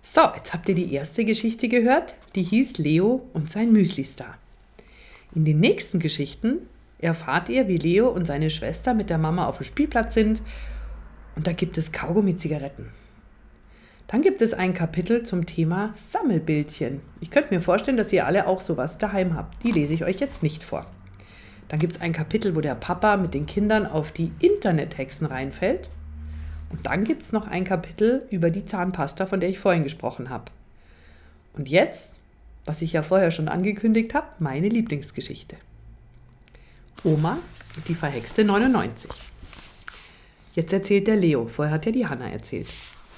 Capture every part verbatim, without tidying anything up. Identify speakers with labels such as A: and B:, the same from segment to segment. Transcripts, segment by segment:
A: So, jetzt habt ihr die erste Geschichte gehört, die hieß Leo und sein Müsli-Star. In den nächsten Geschichten erfahrt ihr, wie Leo und seine Schwester mit der Mama auf dem Spielplatz sind und da gibt es Kaugummi-Zigaretten. Dann gibt es ein Kapitel zum Thema Sammelbildchen. Ich könnte mir vorstellen, dass ihr alle auch sowas daheim habt. Die lese ich euch jetzt nicht vor. Dann gibt es ein Kapitel, wo der Papa mit den Kindern auf die Internethexen reinfällt. Und dann gibt es noch ein Kapitel über die Zahnpasta, von der ich vorhin gesprochen habe. Und jetzt, was ich ja vorher schon angekündigt habe, meine Lieblingsgeschichte. Oma und die verhexte neunundneunzig. Jetzt erzählt der Leo, vorher hat ja die Hanna erzählt.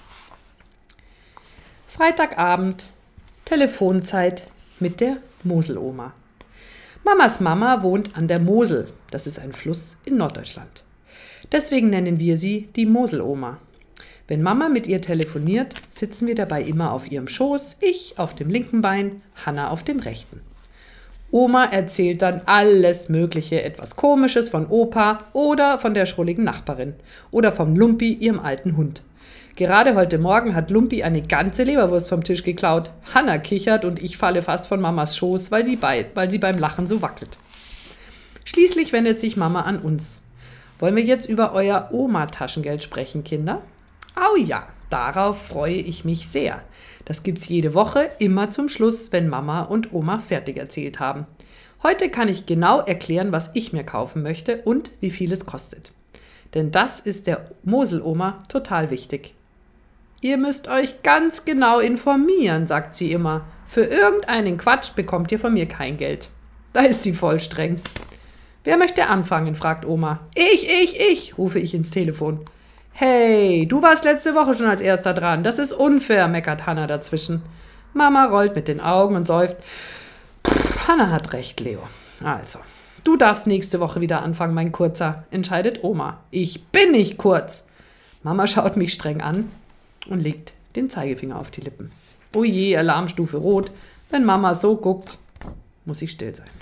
A: Freitagabend, Telefonzeit mit der Moseloma. Mamas Mama wohnt an der Mosel, das ist ein Fluss in Norddeutschland. Deswegen nennen wir sie die Moseloma. Wenn Mama mit ihr telefoniert, sitzen wir dabei immer auf ihrem Schoß, ich auf dem linken Bein, Hanna auf dem rechten. Oma erzählt dann alles Mögliche, etwas Komisches von Opa oder von der schrulligen Nachbarin oder vom Lumpi, ihrem alten Hund. Gerade heute Morgen hat Lumpi eine ganze Leberwurst vom Tisch geklaut. Hanna kichert und ich falle fast von Mamas Schoß, weil sie, bei, weil sie beim Lachen so wackelt. Schließlich wendet sich Mama an uns. Wollen wir jetzt über euer Oma-Taschengeld sprechen, Kinder? Au ja, darauf freue ich mich sehr. Das gibt's jede Woche, immer zum Schluss, wenn Mama und Oma fertig erzählt haben. Heute kann ich genau erklären, was ich mir kaufen möchte und wie viel es kostet. Denn das ist der Moseloma total wichtig. Ihr müsst euch ganz genau informieren, sagt sie immer. Für irgendeinen Quatsch bekommt ihr von mir kein Geld. Da ist sie voll streng. Wer möchte anfangen, fragt Oma. Ich, ich, ich, rufe ich ins Telefon. Hey, du warst letzte Woche schon als Erster dran. Das ist unfair, meckert Hanna dazwischen. Mama rollt mit den Augen und seufzt. Pff, Hanna hat recht, Leo. Also, du darfst nächste Woche wieder anfangen, mein Kurzer, entscheidet Oma. Ich bin nicht kurz. Mama schaut mich streng an und legt den Zeigefinger auf die Lippen. Oh je, Alarmstufe rot. Wenn Mama so guckt, muss ich still sein.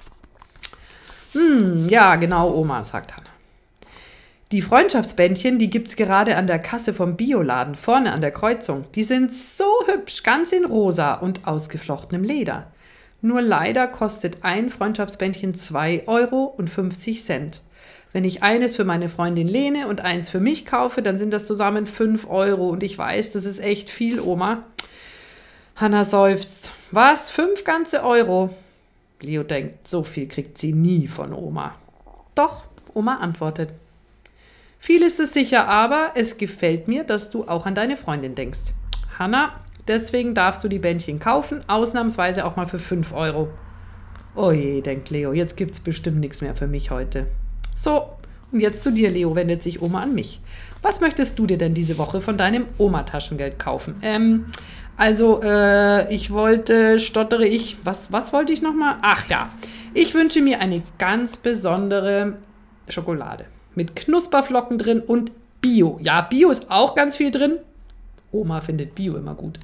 A: Hm, ja, genau, Oma, sagt Hanna. Die Freundschaftsbändchen, die gibt's gerade an der Kasse vom Bioladen, vorne an der Kreuzung. Die sind so hübsch, ganz in rosa und ausgeflochtenem Leder. Nur leider kostet ein Freundschaftsbändchen zwei Euro fünfzig. Wenn ich eines für meine Freundin Lene und eins für mich kaufe, dann sind das zusammen fünf Euro. Und ich weiß, das ist echt viel, Oma. Hanna seufzt. Was? Fünf ganze Euro? Leo denkt, so viel kriegt sie nie von Oma. Doch, Oma antwortet. Viel ist es sicher, aber es gefällt mir, dass du auch an deine Freundin denkst. Hanna, deswegen darfst du die Bändchen kaufen, ausnahmsweise auch mal für fünf Euro. Oh je, denkt Leo, jetzt gibt's bestimmt nichts mehr für mich heute. So, und jetzt zu dir, Leo, wendet sich Oma an mich. Was möchtest du dir denn diese Woche von deinem Oma-Taschengeld kaufen? Ähm, also, äh, ich wollte, stottere ich, was, was wollte ich nochmal? Ach ja, ich wünsche mir eine ganz besondere Schokolade. Mit Knusperflocken drin und Bio. Ja, Bio ist auch ganz viel drin. Oma findet Bio immer gut.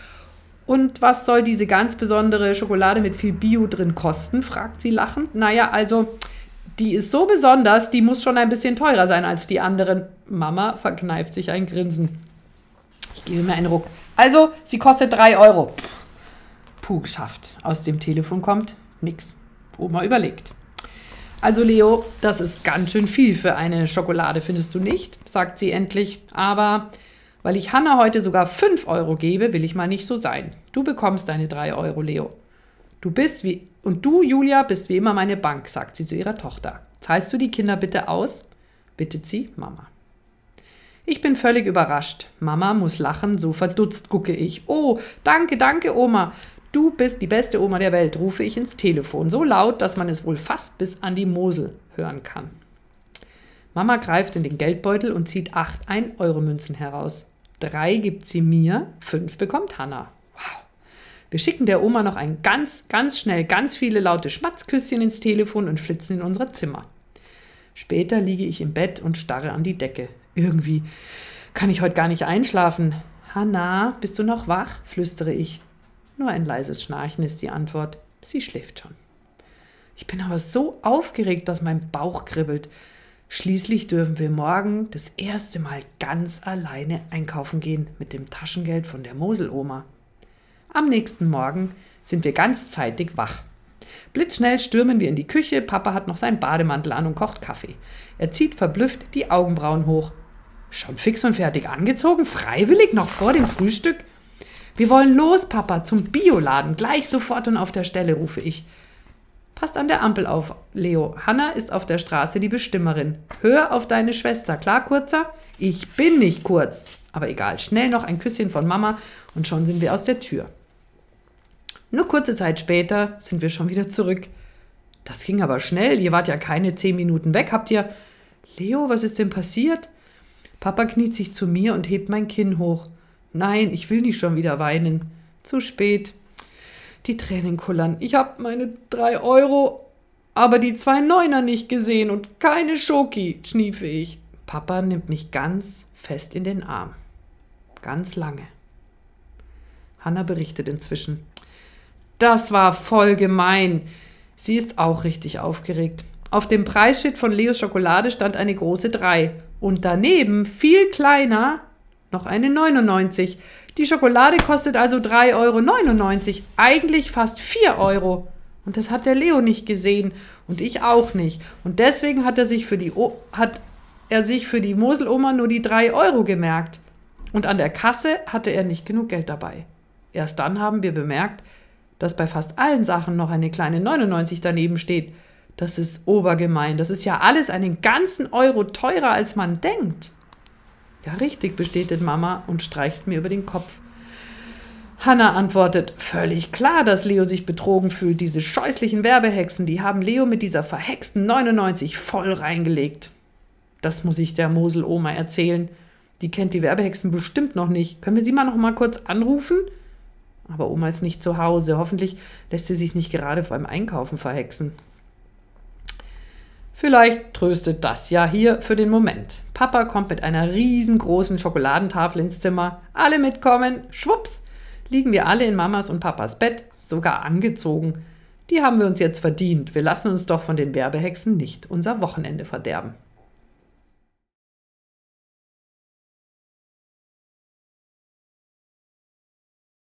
A: Und was soll diese ganz besondere Schokolade mit viel Bio drin kosten, fragt sie lachend. Naja, also, die ist so besonders, die muss schon ein bisschen teurer sein als die anderen. Mama verkneift sich ein Grinsen. Ich gebe mir einen Ruck. Also, sie kostet drei Euro. Puh, geschafft. Aus dem Telefon kommt nix. Oma überlegt. Also Leo, das ist ganz schön viel für eine Schokolade, findest du nicht? Sagt sie endlich. Aber weil ich Hanna heute sogar fünf Euro gebe, will ich mal nicht so sein. Du bekommst deine drei Euro, Leo. Du bist wie, und du, Julia, bist wie immer meine Bank, sagt sie zu ihrer Tochter. Zahlst du die Kinder bitte aus? Bittet sie Mama. Ich bin völlig überrascht. Mama muss lachen, so verdutzt gucke ich. Oh, danke, danke, Oma. Du bist die beste Oma der Welt, rufe ich ins Telefon, so laut, dass man es wohl fast bis an die Mosel hören kann. Mama greift in den Geldbeutel und zieht acht ein-Euro-Münzen heraus. Drei gibt sie mir, fünf bekommt Hanna. Wow. Wir schicken der Oma noch ein ganz, ganz schnell ganz viele laute Schmatzküsschen ins Telefon und flitzen in unser Zimmer. Später liege ich im Bett und starre an die Decke. Irgendwie kann ich heute gar nicht einschlafen. Hanna, bist du noch wach? Flüstere ich. Nur ein leises Schnarchen ist die Antwort. Sie schläft schon. Ich bin aber so aufgeregt, dass mein Bauch kribbelt. Schließlich dürfen wir morgen das erste Mal ganz alleine einkaufen gehen mit dem Taschengeld von der Moseloma. Am nächsten Morgen sind wir ganz zeitig wach. Blitzschnell stürmen wir in die Küche, Papa hat noch seinen Bademantel an und kocht Kaffee. Er zieht verblüfft die Augenbrauen hoch. Schon fix und fertig angezogen? Freiwillig noch vor dem Frühstück? Wir wollen los, Papa, zum Bioladen. Gleich sofort und auf der Stelle, rufe ich. Passt an der Ampel auf, Leo. Hanna ist auf der Straße die Bestimmerin. Hör auf deine Schwester. Klar, Kurzer? Ich bin nicht kurz. Aber egal, schnell noch ein Küsschen von Mama und schon sind wir aus der Tür. Nur kurze Zeit später sind wir schon wieder zurück. Das ging aber schnell. Ihr wart ja keine zehn Minuten weg. Habt ihr... Leo, was ist denn passiert? Papa kniet sich zu mir und hebt mein Kinn hoch. Nein, ich will nicht schon wieder weinen. Zu spät. Die Tränen kullern. Ich hab meine drei Euro, aber die zwei Neuner nicht gesehen und keine Schoki, schniefe ich. Papa nimmt mich ganz fest in den Arm. Ganz lange. Hanna berichtet inzwischen. Das war voll gemein. Sie ist auch richtig aufgeregt. Auf dem Preisschild von Leos Schokolade stand eine große drei. Und daneben, viel kleiner, noch eine neunundneunzig. Die Schokolade kostet also drei Euro neunundneunzig. Eigentlich fast vier Euro. Und das hat der Leo nicht gesehen. Und ich auch nicht. Und deswegen hat er sich für die, o- hat er sich für die Moseloma nur die drei Euro gemerkt. Und an der Kasse hatte er nicht genug Geld dabei. Erst dann haben wir bemerkt, dass bei fast allen Sachen noch eine kleine neunundneunzig daneben steht. Das ist obergemein. Das ist ja alles einen ganzen Euro teurer, als man denkt. Ja, richtig, bestätigt Mama und streicht mir über den Kopf. Hanna antwortet, völlig klar, dass Leo sich betrogen fühlt. Diese scheußlichen Werbehexen, die haben Leo mit dieser verhexten neunundneunzig voll reingelegt. Das muss ich der Moseloma erzählen. Die kennt die Werbehexen bestimmt noch nicht. Können wir sie mal noch mal kurz anrufen? Aber Oma ist nicht zu Hause. Hoffentlich lässt sie sich nicht gerade beim Einkaufen verhexen. Vielleicht tröstet das ja hier für den Moment. Papa kommt mit einer riesengroßen Schokoladentafel ins Zimmer. Alle mitkommen. Schwupps, liegen wir alle in Mamas und Papas Bett, sogar angezogen. Die haben wir uns jetzt verdient. Wir lassen uns doch von den Werbehexen nicht unser Wochenende verderben.